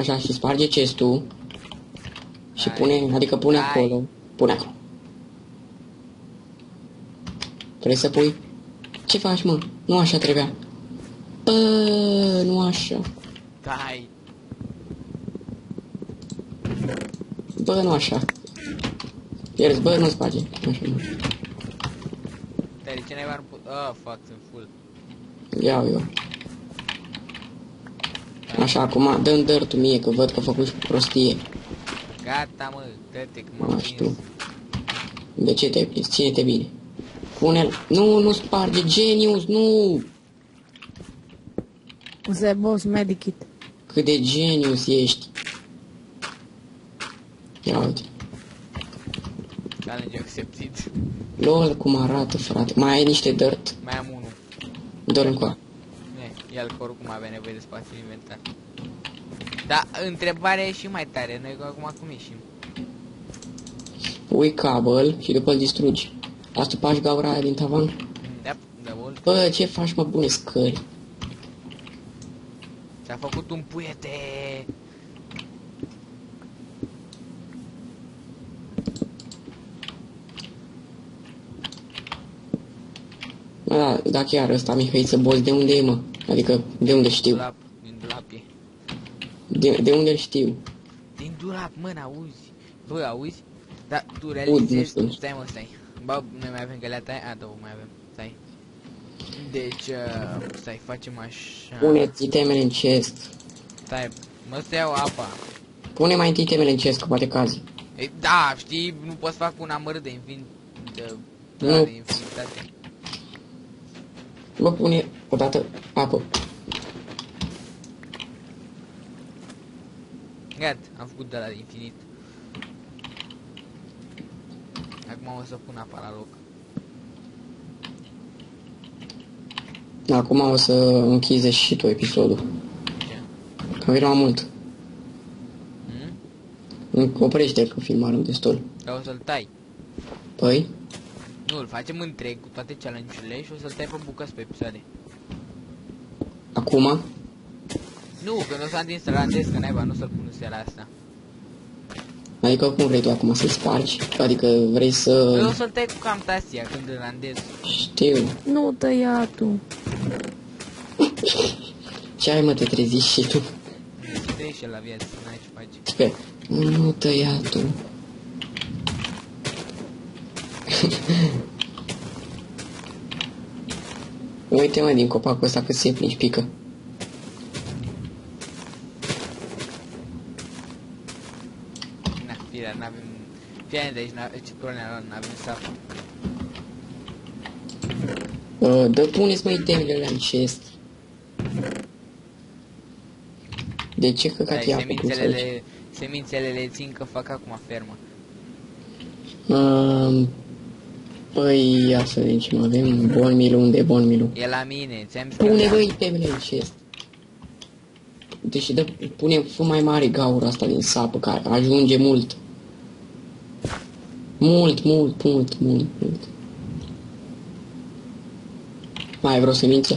Așa, și sparge chestul. Și Hai. pune, adică pune Hai. acolo. Pune acolo. Vrei să pui? Ce faci, mă? Nu așa trebuia. Bă, nu așa. Dai. Bă, nu așa. Pierzi, bă, nu sparge. Așa, nu. Dar de ce n-ai bar... Oh, fuck, sunt full. Iau eu. Așa, acum dă-mi dirt-ul mie, că văd că a făcut și prostie. Gata, mă, dă-te că m-am Nu prins. știu. De ce te-ai prins? Ține-te bine. Pune-l. Nu, nu sparge, genius, nu! Ăsta e boss medikit. Cât de genius ești. Ia uite. Challenge accepted. Lol, cum arată, frate. Mai ai niște dirt? Mai am unul. Dă-l încoa. Ne, ia-l că oricum avea nevoie de spațiu în inventar. Da, întrebarea e și mai tare. Noi acum cum ieșim? Pui cabel și după îl distrugi. Asta pași gaura aia din tavan? Da, da, bol. Bă, ce faci, mă, bune scări? S-a făcut un puiete. Bă, da, da, chiar ăsta, Mihăiță Boss, de unde e, mă? Adică, de unde știu? Dulap, din dulap e. De, de unde știu? Din dulap, mă, n-auzi. Bă, auzi? Da, tu nu realizezi... știu. Stai, mă, stai. Bă, noi mai avem găleata aia? A, două mai avem. Stai. Deci, uh, stai, facem așa. Pune-ți temele în chest. Stai, mă, să iau apa. Pune mai întâi temele în chest, că poate cazi. E, da, știi, nu poți fac un amăr de infin... De, Nu. da, de infinitate. Bă, pune odată apă. Gata, am făcut de la de infinit. Acum o să pun apa la loc. Acum o să închizi și tu episodul. Ce? Că am filmat mult. Hmm? Oprește că filmarăm destul. Dar o să-l tai. Păi? Nu, îl facem întreg cu toate challenge-urile și o să-l tai pe bucăți pe episoade. Acum? Nu, când o să am din să randez, că naiba, nu să-l pun în seara asta. Adică cum vrei tu acum să-l spargi? Adică vrei Eu să... o să-l tai cu Camtasia când îl randez. Știu. Nu tăia tu. Ce ai, mă, te treziști și tu? Stai și el la viață, n-ai ce faci. Sper. Nu tăia tu. Uite, mă, din copacul ăsta cât se plingi pică. Na, firea, n-avem... Firea de aici, ce probleme n-avem sapă. Uh, dă, puneți, măi, temele alea în chest. De ce căcat Dai, ia apă, cum să semințele, zici? le, semințele le țin că fac acum fermă. Uh, păi, ia să vedem ce mai avem. Bun milu, unde e bun milu? E la mine, ți-am zis că Pune, le-am. băi, temele în chest. Deci, dă, pune, fă mai mare gaura asta din sapă, care ajunge mult. Mult, mult, mult, mult, mult. Mai ai vreo semință?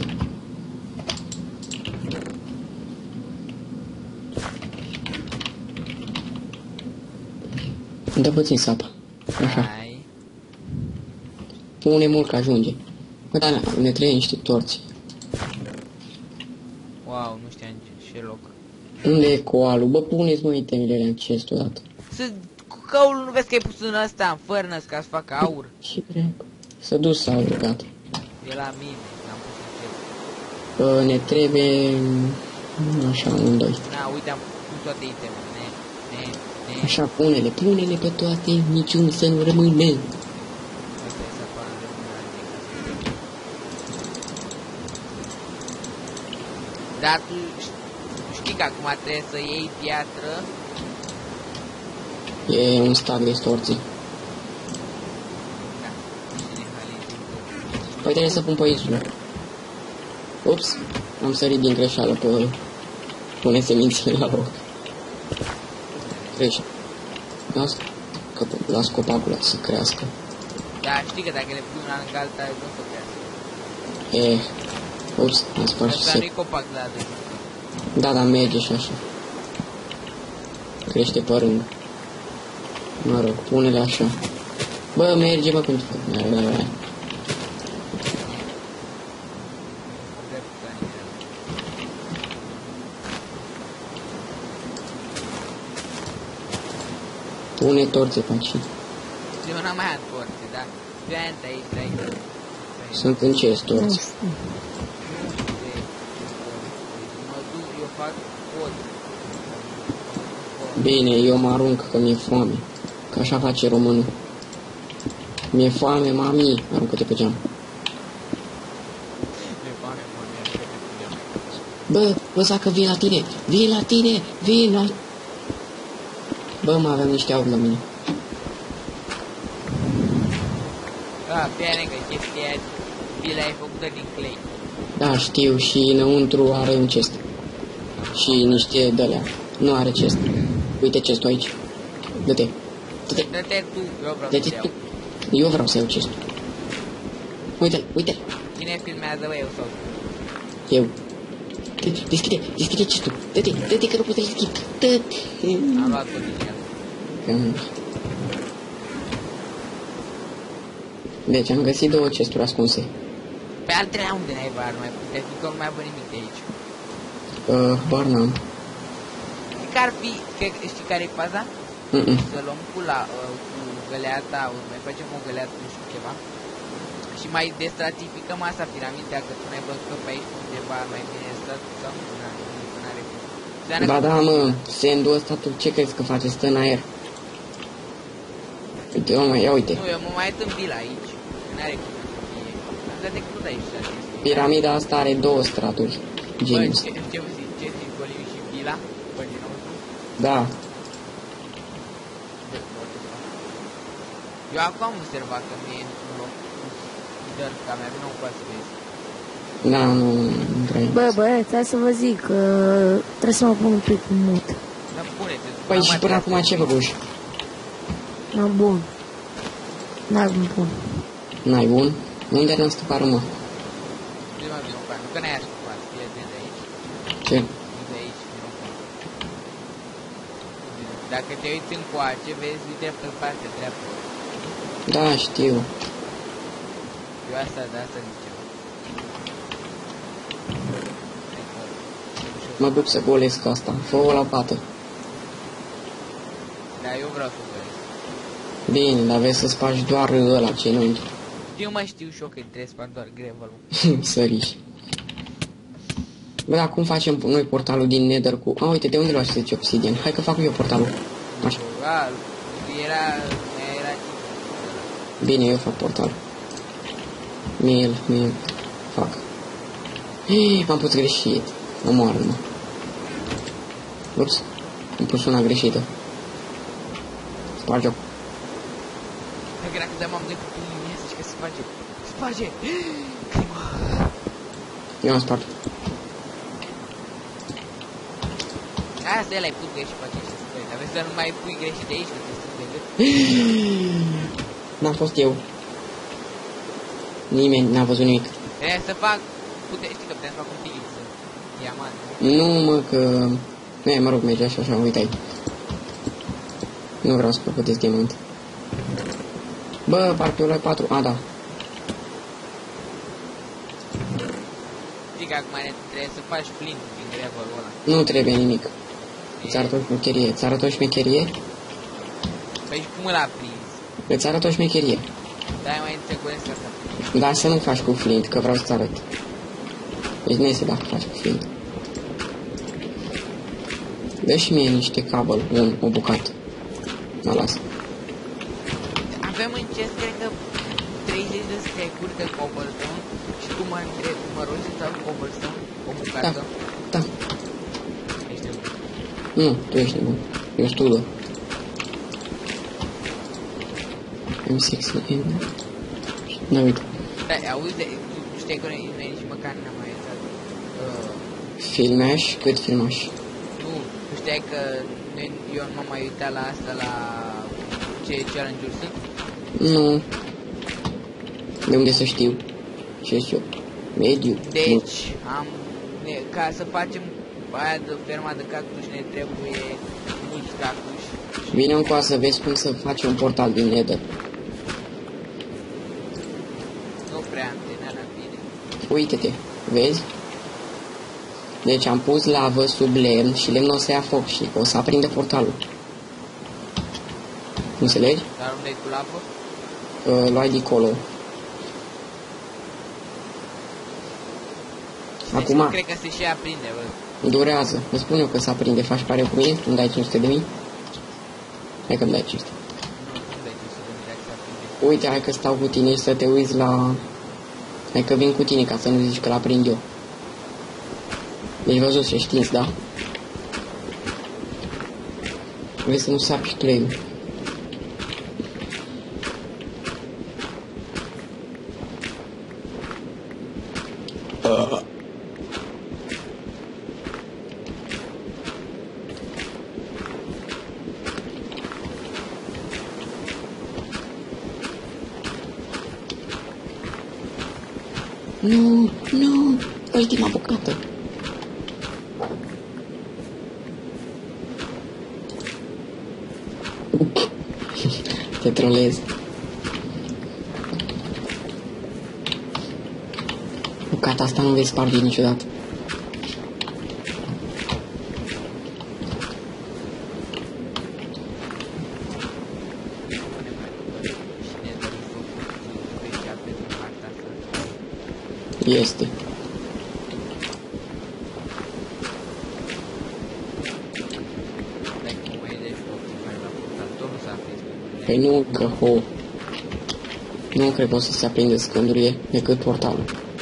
Dă puțin sapă. Așa. Hai. Pune mult că ajunge. Bă, da, ne trebuie niște torți. Wow, nu știam ce, ce loc. Unde e coalul? Bă, puneți, mă, itemele alea în chest odată. Să, cu căul nu vezi că ai pus în ăsta, în furnace, ca să facă aur? Și cred. Să duci sau gata. E la mine, l-am pus în chest. Bă, ne trebuie... Așa, un, doi. Na, uite, am pus toate itemele, ne, ne, ne. Așa, pune-le, pune-le pe toate, niciun să nu rămână. Asta e să apară de mâna de. Dar tu știi că acum trebuie să iei piatră. E un stack de storții. Da, și nehalizim. Păi trebuie să pun pe insulă. Ups, am sărit din greșeală pe... Pune semințele la loc. Crește. Las, că las copacul ăla să crească. Da, știi că dacă le pui una lângă alta, nu o să crească. E, ups, am spart și Asta se... nu-i copac de la doi. Da, da, merge și așa. crește pe rând. Mă rog, pune-le așa. Bă, merge, bă, cum... Pune torțe pe aici. Eu n-am mai am torțe, dar vente aici, aici. Sunt în ce torțe? Mă duc, eu fac pod. Bine, eu mă arunc că mi-e foame. Că așa face românul. Mi-e foame, mami, aruncă-te pe geam. Mi-e foame, mami, aruncă-te pe geam. Bă, bă, zacă, vii la tine, vii la tine, vii la... Bă, mă, aveam niște aur la mine. A, piane că chestia vila e făcută din clay. Da, știu, și înăuntru are un chest. Și niște de-alea. Nu are chest. Uite chestul aici. Dă-te. Dă-te. Dă-te tu, eu vreau Dă-te să tu. iau. Eu vreau să iau chestul. Uite-l, uite-l. Cine filmează, bă, eu sau Eu. Deschide, deschide chestul. Dă-te, dă-te că nu pot să-l deschid. Dă-te. am luat tot din el. Deci am găsit două chesturi ascunse. Pe al treilea unde n-ai bar, nu mai putea fi că nu mai avă nimic de aici. Uh, bar n-am. Știi că ar fi, că, știi care e faza? Mm-mm. Să luăm cu, la, uh, cu găleata, o mai facem o găleată, nu știu ceva. Și mai destratificăm asta piramida, dacă tu n-ai văzut că pe aici undeva mai bine stat sau nu, nu are cum. Ba da, mă, sandul ăsta tu ce crezi că face? Stă în aer. Uite, mă, ia uite. Nu, eu mă mai tâmbil aici. N-are cum să fie. Am dat decât aici să zic. Piramida asta are două straturi. Bă, Genius. ce, ce zici? Ce zici, Goliu și Vila? Bă, din nou tu? Da. Eu acum am observat că mie într-un loc dar ca mea vină un pas să vezi. Da, nu, nu vrei. Bă, băieți, hai să vă zic că trebuie să mă pun un pic în mut. Dar pune-te. Păi și până acum ce făcuși? Na, bun. N-ai cum pun. N-ai bun? Unde n-am scăpat, mă? Zi mă, vină nu că n-ai așteptat, fie de aici. Ce? De aici, vină Dacă te uiți încoace, vezi, uite pe partea dreaptă. Da, știu. Eu asta, de asta ziceam. Mă duc să golesc asta. Fă-o la pată. Da, eu vreau să vezi. Bine, dar vezi să spargi doar ăla ce nu Eu mai știu și eu că trebuie să fac doar gravel-ul. săriși. Bă, dar cum facem noi portalul din Nether cu... A, uite, de unde luați zice obsidian? Hai că fac eu portalul. Așa. A, era... era... Bine, eu fac portalul. Mie-l, mie fac. Hii, m-am pus greșit. Omoară-mă. Ups, am pus una greșită. Sparge-o. Dacă de m-am decât tu mine, zici că se face. Sparge! Eu am spart. Aia să el ai pus greșit, face și să spui. Dar vezi să nu mai pui greșit de aici, că te strâng de gât. N-am fost eu. Nimeni n-a văzut nimic. Trebuie să fac... Pute, știi că putem să fac un pic să... Diamant. Nu, mă, că... Ne, mă rog, merge așa, așa, uite aici. Nu vreau să păpătesc diamant. Bă, parcă eu la patru. A, da. Știi că acum trebuie să faci flint din gravel-ul ăla. Nu trebuie nimic. Îți arăt o șmecherie. Îți arăt o șmecherie? Păi și cum îl a prins? Îți arăt o șmecherie. Dai mai înțelegesc asta. Dar să nu faci cu flint, că vreau să-ți arăt. Deci nu este dacă faci cu flint. Dă și mie niște cabel, un, o bucată. Mă las. Avem în chest, cred că treizeci de stack-uri de cobblestone și tu mă întrebi, mă rogi să-ți iau cobblestone, o Da, bucată. da. Ești nebun. Nu, tu ești nebun. Eu studă. M șase N. Nu, uite. Da, auzi, de, tu știi că noi, noi nici măcar n-am mai uitat. Uh, Filmaș, cât filmaș? nu, tu știai că noi, eu nu m-am mai uitat la asta, la ce challenge-uri sunt? Nu. De unde să știu? Ce știu? Mediu. Deci, am, ne, ca să facem aia de ferma de cactus ne trebuie mulți Dracuș. Vine încoa să vezi cum să faci un portal din Nether. Nu prea antena rapide. Uite-te, vezi? Deci am pus lavă sub lemn și lemnul o să ia foc și o să aprinde portalul. Înțelegi? Dar unde-i cu lavă? Uh, luai de acolo. Deci Acum nu cred că se și aprinde, bă. durează. Îți spun eu că se aprinde. Faci pare cu mine? Îmi dai cinci sute de mii? Hai că-mi dai cinci sute. Nu, nu dai cinci sute de mii dacă se aprinde. Uite, hai că stau cu tine și să te uiți la... Hai că vin cu tine ca să nu zici că l-aprind eu. Deci văzut și știți, da? Vrei să nu sapi cleiul. Uh. Nu, nu, ultima bucată. Te trolezi. Bucata asta nu vei sparge niciodată. Este. Păi nu, că ho. Nu cred că o să se aprinde scândurile decât portalul.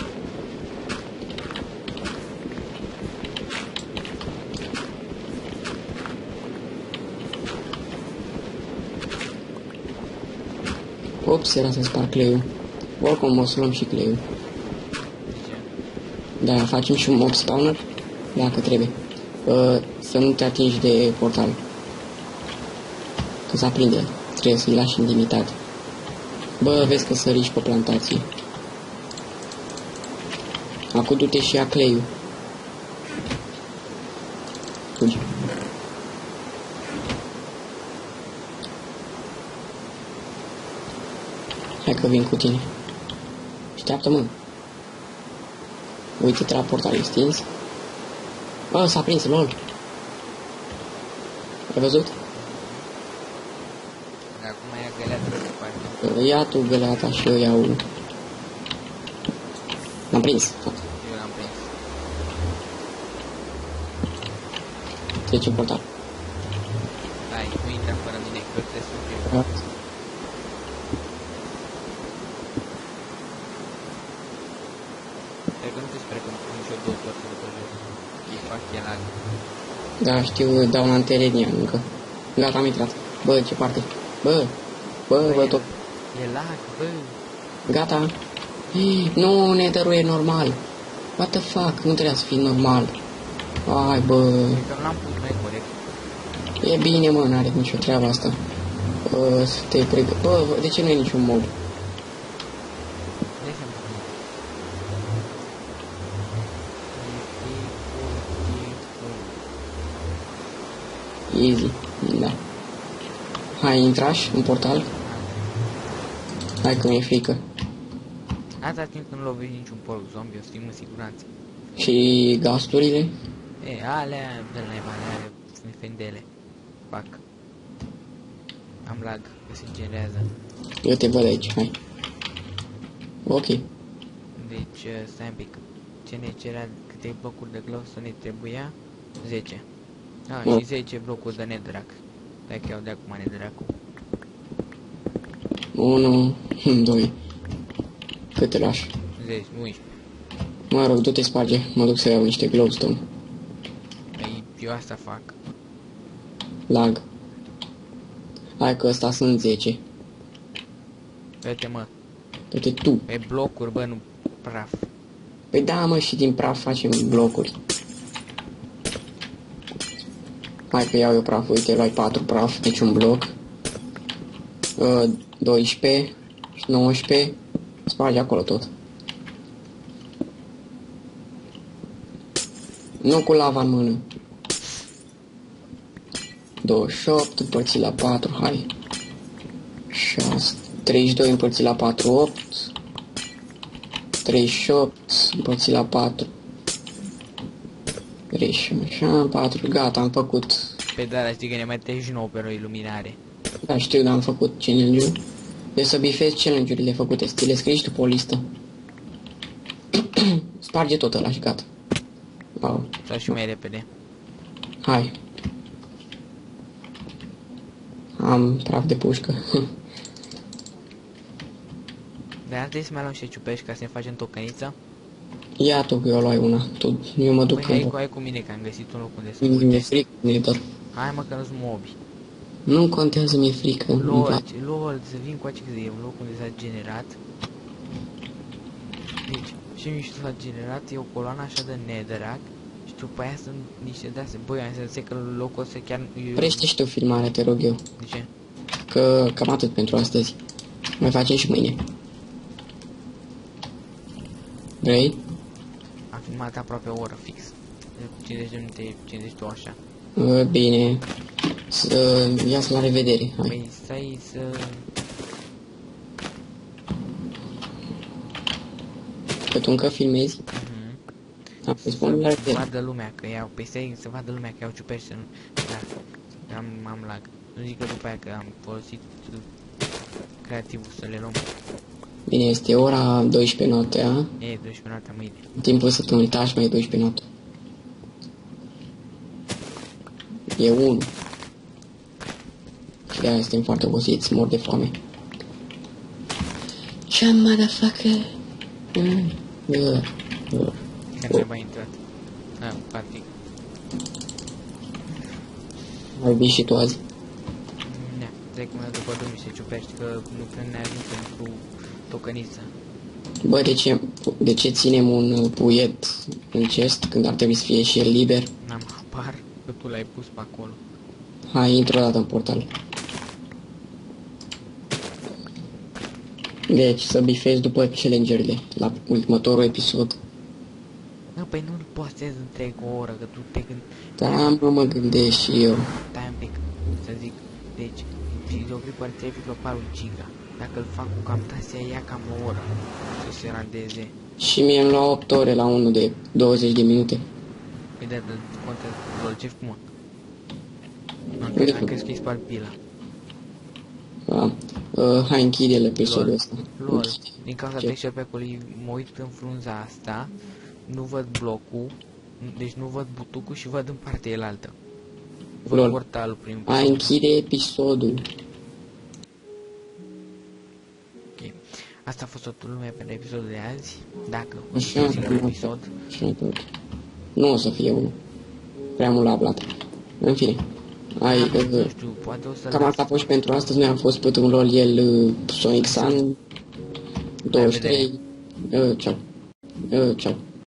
Ops, era să sparg cleiul. Oricum o să luăm și cleiul. Da, facem și un mob spawner, dacă trebuie. Uh, să nu te atingi de portal. Că se aprinde. Trebuie să-i lași intimitate. Bă, vezi că săriși pe plantație. Acum du-te și ia cleiul. Fugi. Hai că vin cu tine. Așteaptă-mă. Uite-te la portal, e stins. Bă, s-a prins, lol. Ai văzut? Acum ia găleata de parte. Ia tu găleata și eu iau unul. L-am prins. Eu l-am prins. Trece portal. Hai, nu intra fără mine, că trebuie să fiu. Cred că nu te spre că îmi pun și eu două torțe după jos. E fac e lag. Da, știu, dau la anterenia încă. Gata, am intrat. Bă, ce parte? Bă, bă, bă, tot. E lag, bă. Gata. Ih, nu, netherul e normal. What the fuck? Nu trebuia să fii normal. Ai, bă. Cred că l-am pus mai corect. E bine, mă, n-are nicio treabă asta. Bă, să te pregă... Bă, de ce nu e niciun mod? De exemplu. Easy, da. Hai, intrași în portal? Hai că mi-e frică. Atâta timp când nu lovești niciun porc zombie, o să fim în siguranță. Și gasturile? E, alea, de la alea, sunt fendele. Fac. Am lag, că se generează. Eu te văd aici, hai. Ok. Deci, stai un pic. Ce ne cerea, câte blocuri de glowstone ne trebuia? zece. Ah, Mm. și zece blocuri de netherrack. Stai că iau de acum netherrack-ul. unu, doi. Câte lași? zece, unsprezece. Mă rog, du-te sparge, mă duc să iau niște glowstone. Păi, eu asta fac. Lag. Hai că ăsta sunt zece. Uite mă, Du-te tu. pe blocuri, bă, nu praf. Păi da, mă, și din praf facem blocuri. Hai că iau eu praf, uite, luai patru praf, deci un bloc. Uh, doisprezece, nouăsprezece, sparge acolo tot. Nu cu lava în mână. douăzeci și opt împărțit la patru, hai. șase, treizeci și doi împărțit la patru, opt. treizeci și opt împărțit la patru. treizeci și opt, patru, gata, am făcut. Pe da, știi că ne mai treci nou pe o iluminare. Da, știu, dar am făcut challenge-ul. Deci să bifezi challenge-urile făcute, să ți le scrii și tu pe o listă. Sparge tot ăla și gata. Wow. Sau și mai repede. Hai. Am praf de pușcă. Dar ar trebui să mai luăm și ciupești ca să ne facem tocăniță. Ia tu că eu luai una. Tu, eu mă duc Păi hai în... cu, hai cu mine că am găsit un loc unde să Mi-e uite. frică, Nether. Hai mă că nu-s mobi. Nu contează, mi-e frică. îmi LOL, place. LOL, să vin cu aici că e un loc unde s-a generat. Deci, și mișto s-a generat, e o coloană așa de netherrack. Și după aia sunt niște de-astea. Băi, am zis că locul ăsta chiar... Oprește și tu filmarea, te rog eu. De ce? Că cam atât pentru astăzi. Mai facem și mâine. Vrei? Am filmat aproape o oră fix. cincizeci de minute, cincizeci și doi așa. Uh, Bine. Să iasă la revedere. Hai. Păi stai să... Că tu încă filmezi? Mhm. Am să spun la Să revedere. vadă lumea că iau, păi stai să vadă lumea că iau ciuperci să nu... Da, am, am lag. Nu zic că după aia că am folosit uh, creativul să le luăm. Bine, este ora douăsprezece noaptea. E, doisprezece noaptea mâine. Timpul săptămânii tași mai e douăsprezece noapte. E unu. Și de-aia suntem foarte obosiți, mor de foame. Ce motherfucker? Mm. Uh. Uh. Că trebuie intrat. Ah, practic. Mai vii și tu azi? Ne, trec mână după drum niște ciuperci, că nu prea ne ajung pentru tocăniță. Bă, de ce, de ce ținem un uh, puiet în chest când ar trebui să fie și el liber? N-am apar că tu l-ai pus pe acolo. Hai, intră o dată în portal. Deci, să bifezi după challenge-urile, la următorul episod. Nu, păi nu-l postez întreg o oră, că tu te gând... Da, mă, mă gândesc și eu. Stai un pic, să zic. Deci, videoclipul are trei virgulă patru giga. Dacă îl fac cu Camtasia, ia cam o oră să se randeze. Și mie îmi lua opt ore la unul de douăzeci de minute. Păi de, de, contă, lol, ce cum? Nu, Uite. am crezut că îi spart pila. Da. Uh, hai, închide-l episodul Lol. ăsta. Lol, din cauza Ce? texture pe acolo, mă uit în frunza asta, nu văd blocul, deci nu văd butucul și văd în partea elaltă. Văd Lol. portalul prin... Hai, închide episodul. Ok. Asta a fost totul lumea pentru episodul de azi. Dacă Așa, un singur nu. episod. Și tot. Nu o să fie unul. Prea mult la blat. În fine. Hai, Nu uh, știu, poate o să cam asta a fost și pentru astăzi. Noi am fost pe un rol, el, uh, Sonic Sun. douăzeci și trei. Uh, ceau. Uh, ceau.